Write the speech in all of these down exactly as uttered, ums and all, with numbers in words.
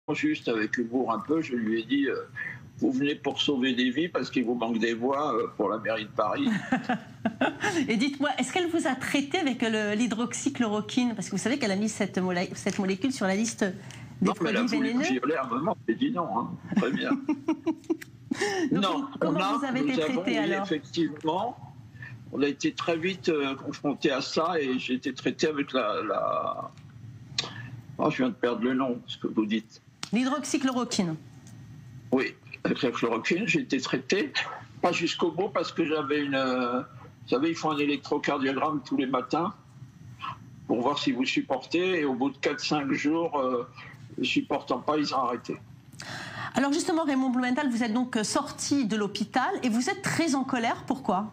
juste avec humour un peu, je lui ai dit euh, vous venez pour sauver des vies parce qu'il vous manque des voix euh, pour la mairie de Paris. Et dites-moi, est-ce qu'elle vous a traité avec l'hydroxychloroquine? Parce que vous savez qu'elle a mis cette, molé cette molécule sur la liste des non, produits mais elle a voulu vénéneux. me à un moment, j'ai dit non, hein. Très bien. Donc, non, comment on a, vous avez nous été avons, traité oui, alors? Effectivement, on a été très vite euh, confronté à ça et j'ai été traité avec la... la... Oh, je viens de perdre le nom, ce que vous dites. L'hydroxychloroquine. Oui, avec la chloroquine, j'ai été traité, pas jusqu'au bout parce que j'avais une... Euh, vous savez, ils font un électrocardiogramme tous les matins pour voir si vous supportez et au bout de quatre cinq jours, euh, ne supportant pas, ils ont arrêté. Alors justement, Raymond Blumenthal, vous êtes donc sorti de l'hôpital et vous êtes très en colère. Pourquoi?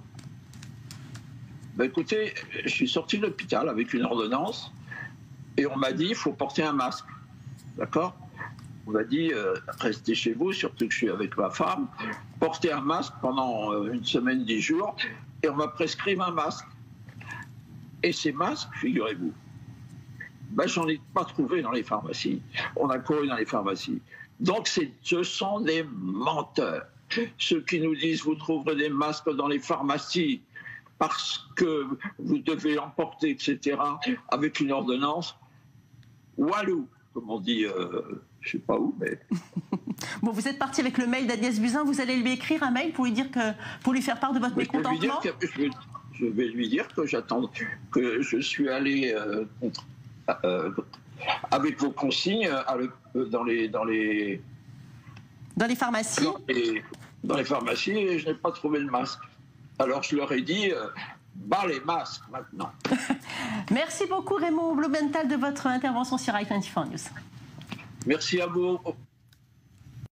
Ben écoutez, je suis sorti de l'hôpital avec une ordonnance et on m'a dit il faut porter un masque. D'accord? On m'a dit euh, restez chez vous, surtout que je suis avec ma femme, portez un masque pendant euh, une semaine, dix jours, et on m'a prescrit un masque. Et ces masques, figurez-vous, ben, j'en ai pas trouvé dans les pharmacies. On a couru dans les pharmacies. Donc ce sont des menteurs. Ceux qui nous disent vous trouverez des masques dans les pharmacies parce que vous devez l'emporter, et cetera, avec une ordonnance. Walou, comme on dit, euh, je sais pas où, mais... Bon, vous êtes parti avec le mail d'Agnès Buzyn, vous allez lui écrire un mail pour lui dire que, pour lui faire part de votre mécontentement? Je, je, je vais lui dire que j'attends, que je suis allé euh, contre, euh, avec vos consignes à le, dans les... Dans les Dans les pharmacies dans les, dans les pharmacies, et je n'ai pas trouvé le masque. Alors je leur ai dit, euh, bas les masques maintenant. Merci beaucoup Raymond Blumenthal de votre intervention sur i vingt-quatre News. Merci à vous.